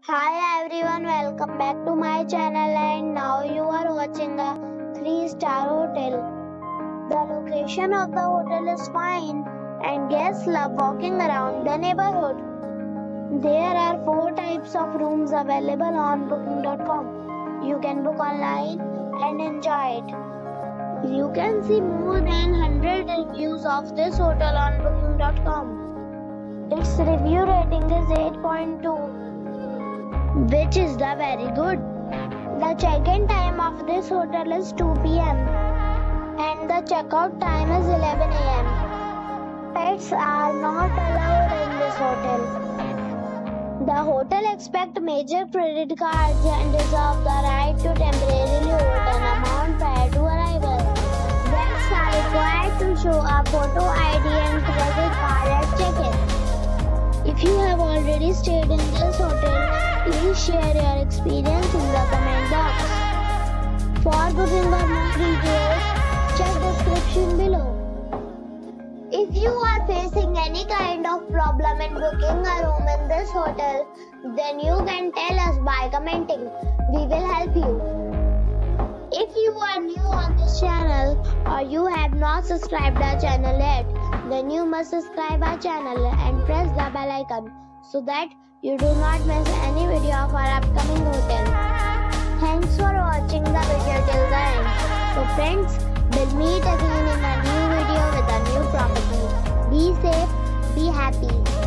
Hi everyone, welcome back to my channel and now you are watching a 3-star hotel. The location of the hotel is fine and guests love walking around the neighborhood. There are 4 types of rooms available on booking.com. You can book online and enjoy it. You can see more than 100 reviews of this hotel on booking.com. Its review rating is 8.2. which is the very good. The check-in time of this hotel is 2 p.m. and the checkout time is 11 a.m. Pets are not allowed in this hotel. The hotel accepts major credit cards and reserves the right to temporarily hold an amount prior to arrival. Guests are required to show a photo ID and credit card at check-in. If you have already stayed in this hotel, please share your experience in the comment box. For booking or more details, check description below. If you are facing any kind of problem in booking a room in this hotel, then you can tell us by commenting. We will help you. If you are new on this channel or you have not subscribed our channel yet, then you must subscribe our channel and press the bell icon so that you do not miss any video of our upcoming hotel. Thanks for watching the video till the end. So friends, we'll meet again in a new video with a new property. Be safe, be happy.